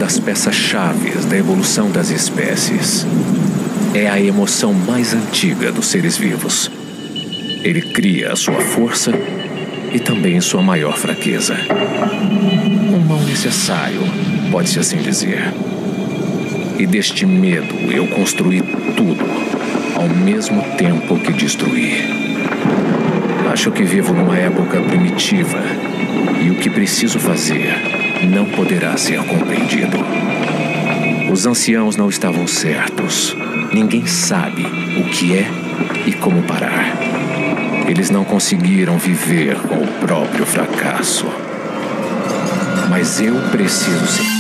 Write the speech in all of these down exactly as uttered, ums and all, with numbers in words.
das peças-chaves da evolução das espécies. É a emoção mais antiga dos seres vivos. Ele cria a sua força e também sua maior fraqueza. Um mal necessário, pode-se assim dizer. E deste medo eu construí tudo, ao mesmo tempo que destruí. Acho que vivo numa época primitiva e o que preciso fazer não poderá ser compreendido. Os anciãos não estavam certos. Ninguém sabe o que é e como parar. Eles não conseguiram viver com o próprio fracasso. Mas eu preciso ser.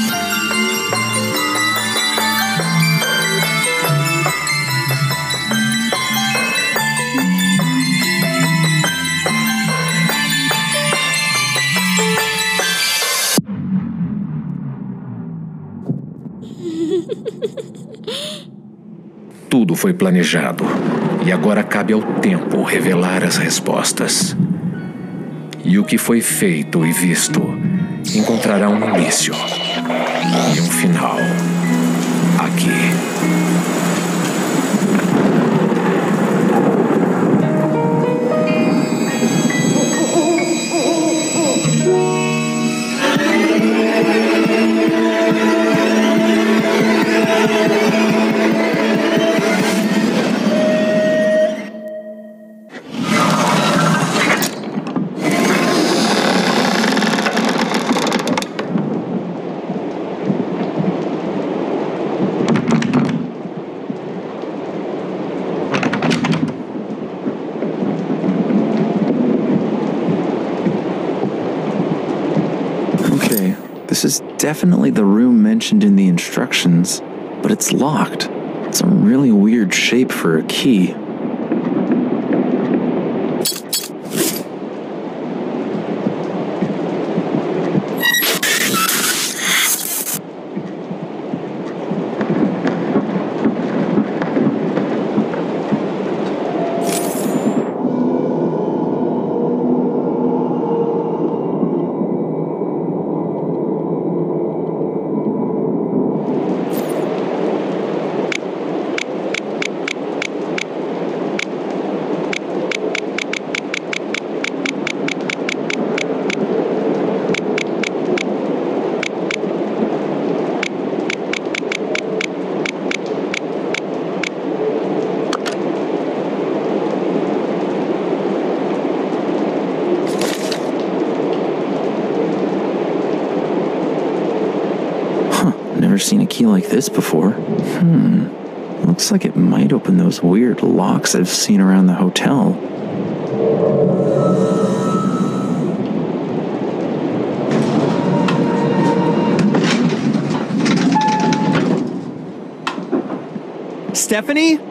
Tudo foi planejado, e agora cabe ao tempo revelar as respostas. E o que foi feito e visto encontrará um início e um final aqui. This is definitely the room mentioned in the instructions, but it's locked. It's a really weird shape for a key. Never seen a key like this before. Hmm. Looks like it might open those weird locks I've seen around the hotel. Stephanie?